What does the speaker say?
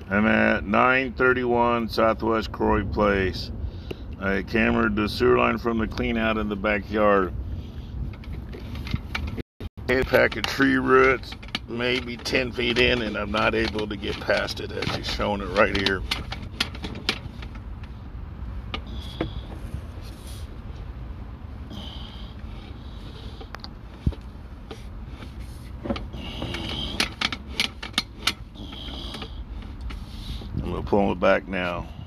I'm at 931 Southwest Croy Place. I cambered the sewer line from the clean out in the backyard. A pack of tree roots, maybe 10 feet in, and I'm not able to get past it as he's showing it right here. I'm gonna pull it back now.